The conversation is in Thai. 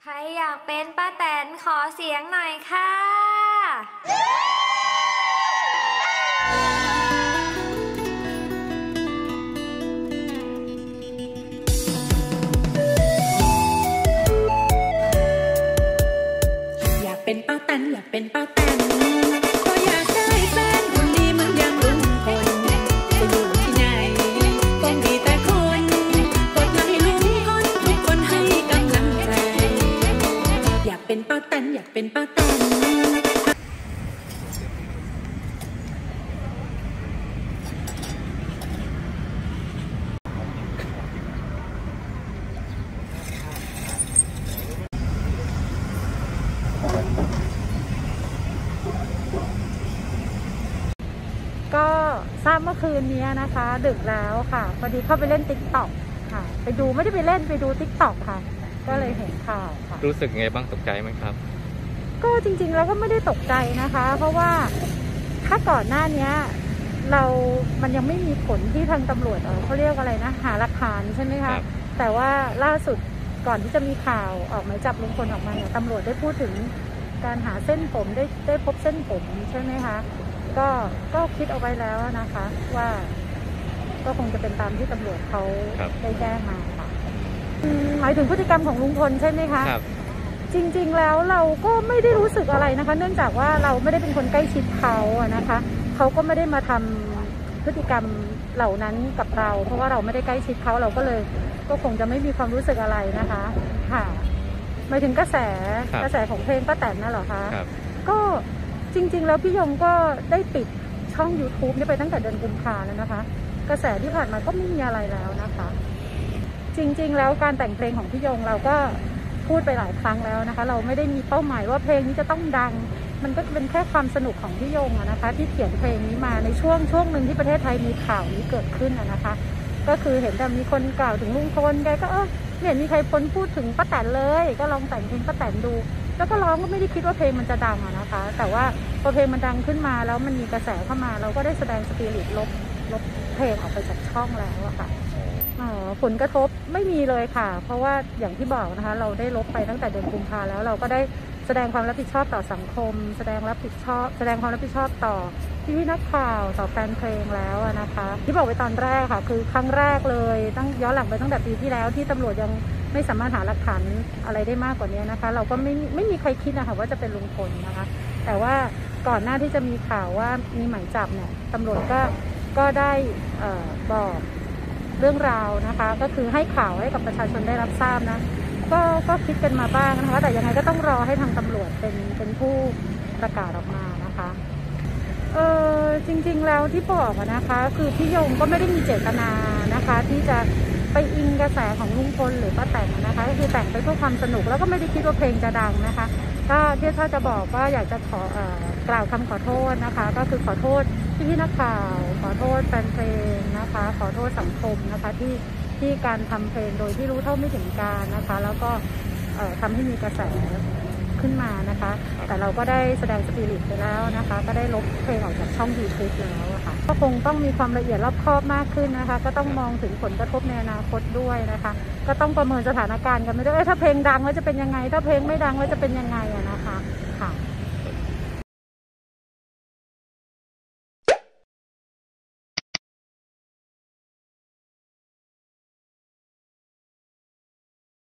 ใครอยากเป็นป้าแตนขอเสียงหน่อยค่ะอยากเป็นป้าแตนอยากเป็นป้าแตนก็อยากได้แฟนคนดีเหมือนอย่างลุงพลจะอยู่ที่ไหนคงดีแต่คนกดไลค์ลุงพลทุกคนให้กำลังใจอยากเป็นป้าแตนอยากเป็นป้าแตนก็ทราบเมื่อคืนนี้นะคะดึกแล้วค่ะพอดีเข้าไปเล่น TikTok ค่ะไปดูไม่ได้ไปเล่นไปดู TikTok ค่ะก็เลยเห็นข่าวค่ะรู้สึกไงบ้างตกใจไหมครับก็จริงๆแล้วก็ไม่ได้ตกใจนะคะเพราะว่าถ้าก่อนหน้านี้มันยังไม่มีผลที่ทางตำรวจเขาเรียกอะไรนะหาหลักฐานใช่ไหมคะแต่ว่าล่าสุดก่อนที่จะมีข่าวออกหมายจับลุงพลออกมาเนี่ยตำรวจได้พูดถึงการหาเส้นผมได้พบเส้นผมใช่ไหมคะก็คิดเอาไว้แล้วนะคะว่าก็คงจะเป็นตามที่ตำรวจเขาได้แจ้งมาค่ะหมายถึงพฤติกรรมของลุงพลใช่ไหมคะจริงๆแล้วเราก็ไม่ได้รู้สึกอะไรนะคะเนื่องจากว่าเราไม่ได้เป็นคนใกล้ชิดเขาอะนะคะเขาก็ไม่ได้มาทำพฤติกรรมเหล่านั้นกับเราเพราะว่าเราไม่ได้ใกล้ชิดเขาเราก็เลยก็คงจะไม่มีความรู้สึกอะไรนะคะค่ะหมายถึงกระแสของเพลงป้าแตนน่ะเหรอคะก็จริงๆแล้วพี่ยงก็ได้ปิดช่อง YouTube นี่ไปตั้งแต่เดือนกุมภาพันธ์แล้วนะคะกระแสที่ผ่านมาก็ไม่มีอะไรแล้วนะคะจริงๆแล้วการแต่งเพลงของพี่ยงเราก็พูดไปหลายครั้งแล้วนะคะเราไม่ได้มีเป้าหมายว่าเพลงนี้จะต้องดังมันก็เป็นแค่ความสนุกของพี่ยงนะคะที่เขียนเพลงนี้มาในช่วงหนึ่งที่ประเทศไทยมีข่าวนี้เกิดขึ้นนะคะก็คือเห็นแต่มีคนกล่าวถึงลุงพลแกก็ไม่เห็นมีใครพ้นพูดถึงป้าแตนเลยก็ลองแต่งเพลงป้าแตนดูแล้วก็ร้องก็ไม่ได้คิดว่าเพลงมันจะดังนะคะแต่ว่าพอเพลงมันดังขึ้นมาแล้วมันมีกระแสเข้ามาเราก็ได้แสดงสปิริตลบเพลงออกไปจากช่องแล้วอะค่ะผลกระทบไม่มีเลยค่ะเพราะว่าอย่างที่บอกนะคะเราได้ลบไปตั้งแต่เดือนกุมภาแล้วเราก็ได้แสดงความรับผิดชอบต่อสังคมแสดงความรับผิดชอบต่อพี่นักข่าวต่อแฟนเพลงแล้วนะคะที่บอกไว้ตอนแรกค่ะคือครั้งแรกเลยตั้งย้อนหลังไปตั้งแต่ปีที่แล้วที่ตำรวจยังไม่สามารถหาหลักฐานอะไรได้มากกว่านี้นะคะเราก็ไม่มีใครคิดนะคะว่าจะเป็นลุงพลนะคะแต่ว่าก่อนหน้าที่จะมีข่าวว่ามีหมายจับเนี่ยตำรวจก็ได้บอกเรื่องราวนะคะก็คือให้ข่าวให้กับประชาชนได้รับทราบนะก็คิดกันมาบ้างนะคะแต่ยังไงก็ต้องรอให้ทางตำรวจเป็นผู้ประกาศออกมานะคะจริงๆแล้วที่บอกนะคะคือพี่ยงก็ไม่ได้มีเจตนานะคะที่จะไปอิงกระแสของลุงพลหรือป้าแตนนะคะก็คือแต่งไปเพื่อความสนุกแล้วก็ไม่ได้คิดว่าเพลงจะดังนะคะก็ถ้าจะบอกก็อยากจะกล่าวคำขอโทษนะคะก็คือขอโทษพี่นักข่าวขอโทษแฟนเพลงนะคะขอโทษสังคมนะคะที่การทำเพลงโดยที่รู้เท่าไม่ถึงการนะคะแล้วก็ทำให้มีกระแสขึ้นมานะคะแต่เราก็ได้แสดงสปิริตไปแล้วนะคะก็ได้ลบเพลงออกจากช่อง YouTube แล้วค่ะก็คงต้องมีความละเอียดรอบคอบมากขึ้นนะคะก็ต้องมองถึงผลกระทบในอนาคตด้วยนะคะก็ต้องประเมินสถานการณ์กันไปด้วยถ้าเพลงดังแล้วจะเป็นยังไงถ้าเพลงไม่ดังแล้วจะเป็นยังไงนะคะ